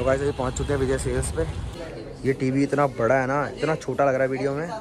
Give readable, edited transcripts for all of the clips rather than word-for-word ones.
तो गाइस अभी पहुंच चुके हैं विजय सेल्स पे। ये टीवी इतना बड़ा है ना, इतना छोटा लग रहा है वीडियो में।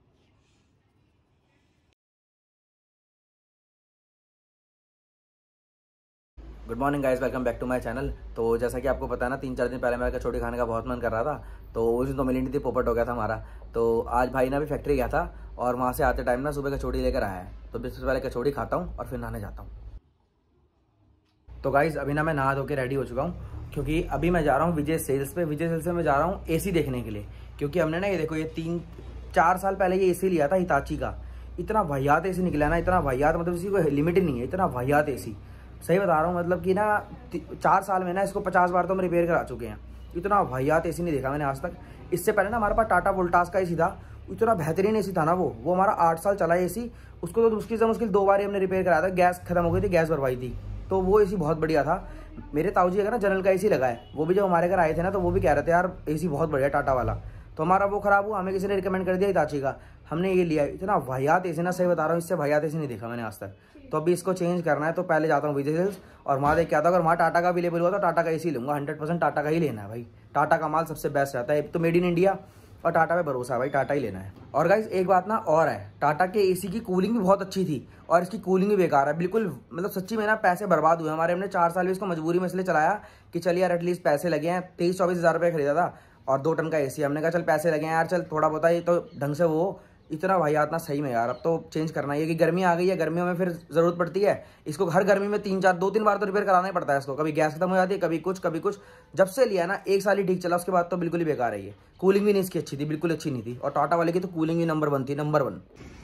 Good morning guys, welcome back to my channel. तो जैसा कि आपको पता है ना, 3-4 दिन पहले मेरा कचौड़ी खाने का बहुत मन कर रहा था, तो उस दिन तो मिली नहीं थी, पोपट हो गया था हमारा। तो आज भाई ना भी फैक्ट्री गया था और वहाँ से आते टाइम ना सुबह कचौड़ी लेकर आया है। तो सबसे पहले कचौड़ी खाता हूँ और फिर नहाने जाता हूँ। तो गाइस अभी ना मैं नहा धो के रेडी हो चुका हूँ, क्योंकि अभी मैं जा रहा हूँ विजय सेल्स पे। विजय सेल्स में मैं जा रहा हूँ एसी देखने के लिए, क्योंकि हमने ना ये देखो ये 3-4 साल पहले ये एसी लिया था हिताची का। इतना वाहियात एसी निकला ना, इतना वाहियात, मतलब इसी कोई लिमिट ही नहीं है, इतना वाहियात एसी। सही बता रहा हूँ, मतलब कि ना 4 साल में ना इसको 50 बार तो हम रिपेयर करा चुके हैं। इतना वाहियात एसी नहीं देखा मैंने आज तक। इससे पहले ना हमारे पास टाटा वोल्टास का एसी था, इतना बेहतरीन एसी था ना वो हमारा 8 साल चला एसी। उसको तो मुश्किल से मुश्किल 2 बार ही हमने रिपेयर कराया था, गैस खत्म हो गई थी, गैस भरवाई थी। तो वो एसी बहुत बढ़िया था। मेरे ताऊजी अगर ना जनरल का एसी लगा है, वो भी जब हमारे घर आए थे ना, तो वो भी कह रहे थे यार एसी बहुत बढ़िया टाटा वाला। तो हमारा वो खराब हुआ, हमें किसी ने रिकमेंड कर दिया हिताची का, हमने ये लिया। इतना वाहियात एसी ना, सही बता रहा हूँ, इससे वाहियात एसी नहीं देखा मैंने आज तक। तो अभी इसको चेंज करना है, तो पहले जाता हूँ विजय सेल्स और वहाँ देख के आता हूँ। अगर वहाँ टाटा का अवेलेबल हुआ तो टाटा का एसी लूँगा, 100% टाटा का ही लेना है भाई। टाटा का माल सबसे बेस्ट रहता है, तो मेड इन इंडिया और टाटा पे भरोसा है भाई, टाटा ही लेना है। और गाइस एक बात ना और है, टाटा के एसी की कूलिंग भी बहुत अच्छी थी और इसकी कूलिंग भी बेकार है बिल्कुल। मतलब सच्ची में ना पैसे बर्बाद हुए हमारे। हमने 4 साल भी इसको मजबूरी में इसलिए चलाया कि चल यार एटलीस्ट पैसे लगे हैं। 23-24 हज़ार रुपये खरीदा था और 2 टन का एसी। हमने कहा चल पैसे लगे हैं यार, चल थोड़ा बहुत ही तो ढंग से वो। इतना वाहियात ना, सही में यार अब तो चेंज करना है, कि गर्मी आ गई है, गर्मियों में फिर जरूरत पड़ती है इसको। हर गर्मी में 2-3 बार तो रिपेयर कराना ही पड़ता है इसको। कभी गैस खत्म हो जाती है, कभी कुछ। जब से लिया ना 1 साल ही ठीक चला, उसके बाद तो बिल्कुल ही बेकार है ये। कूलिंग भी नहीं इसकी अच्छी थी, बिल्कुल अच्छी नहीं थी। और टाटा वाले की तो कूलिंग भी नंबर 1 थी, नंबर 1।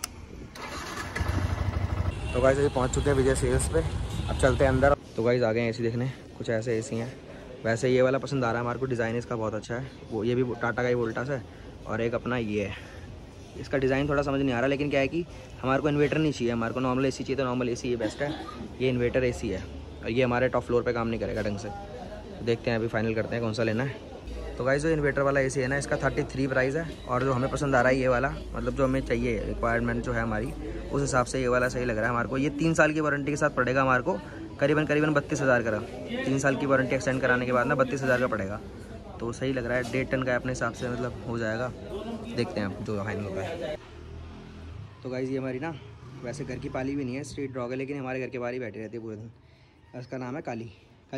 तो गाइस अभी पहुंच चुके हैं विजय सेल्स पे, अब चलते हैं अंदर। तो गाइस आ गए एसी देखने, कुछ ऐसे एसी हैं। वैसे ये वाला पसंद आ रहा है हमारे को, डिज़ाइन इसका बहुत अच्छा है। वो ये भी टाटा का ही वोल्टास है। और एक अपना ये है, इसका डिज़ाइन थोड़ा समझ नहीं आ रहा, लेकिन क्या है कि हमारे को इन्वर्टर नहीं चाहिए, हमारे को नॉर्मल एसी चाहिए। तो नॉर्मल एसी ये बेस्ट है, ये इन्वर्टर एसी है। और ये हमारे टॉप फ्लोर पे काम नहीं करेगा ढंग से। तो देखते हैं, अभी फाइनल करते हैं कौन सा लेना है। तो गाइस जो इन्वर्टर वाला एसी है ना, इसका 33 प्राइस है। और जो हमें पसंद आ रहा है ये वाला, मतलब जो हमें चाहिए, रिक्वायरमेंट जो है हमारी, उस हिसाब से ये वाला सही लग रहा है हमारे को। ये 3 साल की वारंटी के साथ पड़ेगा हमारे को करीबन 32 हज़ार का। 3 साल की वारंटी एक्सटेंड कराने के बाद ना 32 हज़ार का पड़ेगा। तो सही लग रहा है, 1.5 टन का अपने हिसाब से मतलब हो जाएगा। देखते हैं अब जो फाइनल होता है। तो गाइस ये हमारी ना वैसे घर की पाली भी नहीं है, स्ट्रीट डॉग है, लेकिन हमारे घर के बाहर ही बैठी रहती है पूरे दिन। इसका नाम है काली।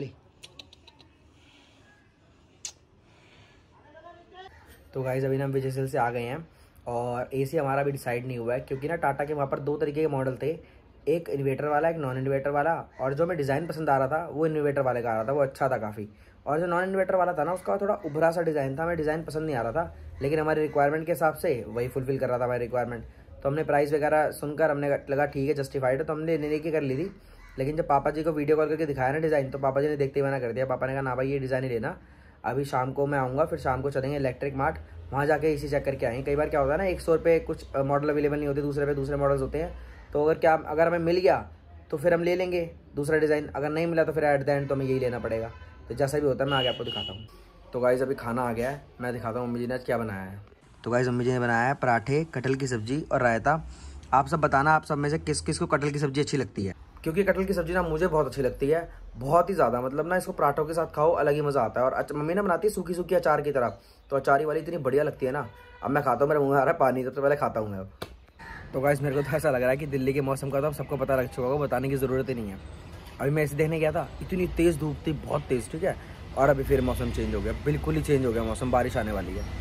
तो गाइस अभी ना हम विजय सेल्स से आ गए हैं और एसी हमारा भी डिसाइड नहीं हुआ है, क्योंकि ना टाटा के वहाँ पर 2 तरीके के मॉडल थे, एक इन्वर्टर वाला, एक नॉन इन्वर्टर वाला। और जो हमें डिज़ाइन पसंद आ रहा था वो इन्वर्टर वाले का आ रहा था, वो अच्छा था काफ़ी। और जो नॉन इन्वर्टर वाला था ना, उसका थोड़ा उभरा सा डिज़ाइन था, हमें डिज़ाइन पसंद नहीं आ रहा था, लेकिन हमारी रिक्वायरमेंट के हिसाब से वही फुलफिल कर रहा था हमारी रिक्वायरमेंट। तो हमने प्राइस वगैरह सुनकर हमने लगा ठीक है, जस्टिफाइड है, तो हमने लेने की कर ली थी। लेकिन जब पापा जी को वीडियो कॉल करके दिखाया ना डिज़ाइन, तो पापा जी ने देखते ही मना कर दिया। पापा ने कहा ना भाई ये डिज़ाइन ही लेना। अभी शाम को मैं आऊँगा, फिर शाम को चलेंगे इलेक्ट्रिक मार्ट, वहाँ जाके एसी चेक करके आएंगे। कई बार क्या होता है ना, 100 रुपये कुछ मॉडल अवेलेबल नहीं होते, दूसरे पे दूसरे मॉडल्स होते हैं। तो अगर हमें मिल गया तो फिर हम ले लेंगे दूसरा डिज़ाइन, अगर नहीं मिला तो फिर एट द एंड तो हमें यही लेना पड़ेगा। तो जैसा भी होता है मैं आगे आपको दिखाता हूँ। तो गाइस अभी खाना आ गया है, मैं दिखाता हूँ मम्मी जी ने आज क्या बनाया है। तो गाइस मम्मी जी ने बनाया है पराठे, कटहल की सब्जी और रायता। आप सब बताना, आप सब में से किस किस को कटहल की सब्जी अच्छी लगती है, क्योंकि कटहल की सब्जी ना मुझे बहुत अच्छी लगती है, बहुत ही ज़्यादा। मतलब ना इसको पराठों के साथ खाओ, अलग ही मज़ा आता है। और मम्मी ने बनाती है सूखी सूखी अचार की तरह, तो अचारी वाली इतनी बढ़िया लगती है ना। अब मैं खाता हूँ, मेरे मुँह में आ रहा है पानी, सबसे पहले खाता हूँ मैं अब। तो गाइस मेरे को तो ऐसा लग रहा है कि दिल्ली के मौसम का तो अब सबको पता लग चुका होगा, बताने की ज़रूरत ही नहीं है। अभी मैं इसे देखने गया था, इतनी तेज़ धूप थी, बहुत तेज़, ठीक है। और अभी फिर मौसम चेंज हो गया, बिल्कुल ही चेंज हो गया मौसम, बारिश आने वाली है।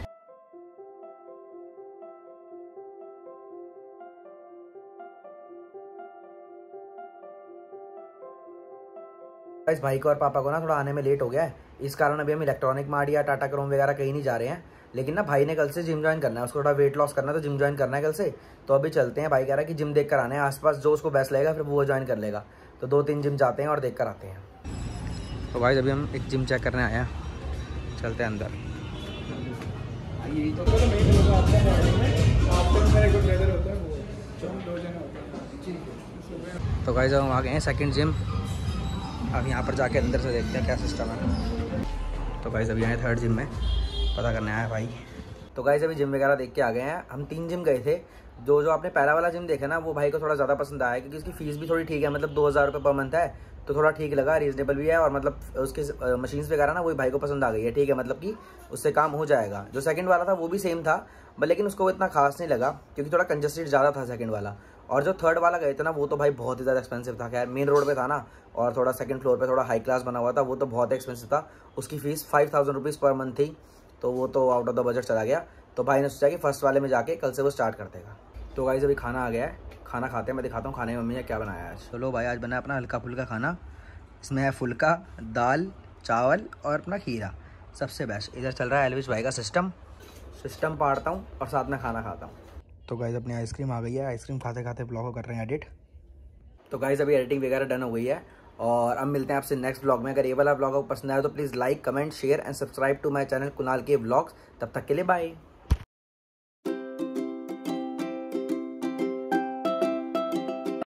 इस भाई को और पापा को ना थोड़ा आने में लेट हो गया है, इस कारण अभी हम इलेक्ट्रॉनिक मार्ट या टाटा क्रोम वगैरह कहीं नहीं जा रहे हैं। लेकिन ना भाई ने कल से जिम ज्वाइन करना है, उसको थोड़ा वेट लॉस करना है, तो जिम ज्वाइन करना है कल से। तो अभी चलते हैं, भाई कह रहा है कि जिम देख कर आने हैं आसपास, जो उसको बेस्ट लगेगा फिर वो ज्वाइन कर लेगा। तो 2-3 जिम जाते हैं और देख कर आते हैं। तो भाई अभी हम एक जिम चेक करने आए हैं, चलते हैं अंदर। तो गाइस हम आ गए हैं सेकंड जिम, अब यहाँ पर जाके अंदर से देखते हैं क्या सिस्टम है। तो गाइस अभी आए थर्ड जिम में, पता करने आया भाई। तो गाइस अभी जिम वगैरह देख के आ गए हैं। हम 3 जिम गए थे, जो आपने पहला वाला जिम देखा ना, वो भाई को थोड़ा ज़्यादा पसंद आया, क्योंकि इसकी फीस भी थोड़ी ठीक है, मतलब 2000 रुपये पर मंथ है। तो थोड़ा ठीक लगा, रीजनेबल भी है और मतलब उसके मशीन्स वगैरह ना वही भाई को पसंद आ गई है, ठीक है, मतलब कि उससे काम हो जाएगा। जो सेकंड वाला था वो भी सेम था बट लेकिन उसको इतना खास नहीं लगा क्योंकि थोड़ा कंजस्टेड ज़्यादा था सेकंड वाला। और जो थर्ड वाला गए थे ना वो तो भाई बहुत ही ज़्यादा एक्सपेंसिव था। खैर मेन रोड पे था ना और थोड़ा सेकंड फ्लोर पे थोड़ा हाई क्लास बना हुआ था, वो तो बहुत एक्सपेंसिव था। उसकी फ़ीस 5000 रुपीज़ पर मंथ थी, तो वो तो आउट ऑफ द बजट चला गया। तो भाई ने सोचा कि फर्स्ट वाले में जाके कल से वो स्टार्ट कर देगा। तो गाइस अभी खाना आ गया है, खाना खाते हैं, मैं दिखाता हूँ खाने में मम्मी ने क्या बनाया है आज। चलो भाई आज बना है अपना हल्का फुल्का खाना, इसमें है फुल्का, दाल, चावल और अपना खीरा, सबसे बेस्ट। इधर चल रहा है एलविश भाई का सिस्टम पाड़ता हूँ और साथ में खाना खाता हूँ। तो गाइस अपनी आइसक्रीम आ गई है, आइसक्रीम खाते खाते ब्लॉग को कर रहे हैं एडिट। तो गाइस अभी एडिटिंग वगैरह डन हो गई है और अब मिलते हैं आपसे नेक्स्ट ब्लॉग में। अगर ये वाला ब्लॉग आपको पसंद आया तो please like, comment, share and subscribe to my channel Kunal के ब्लॉग्स। तब तक के लिए बाय।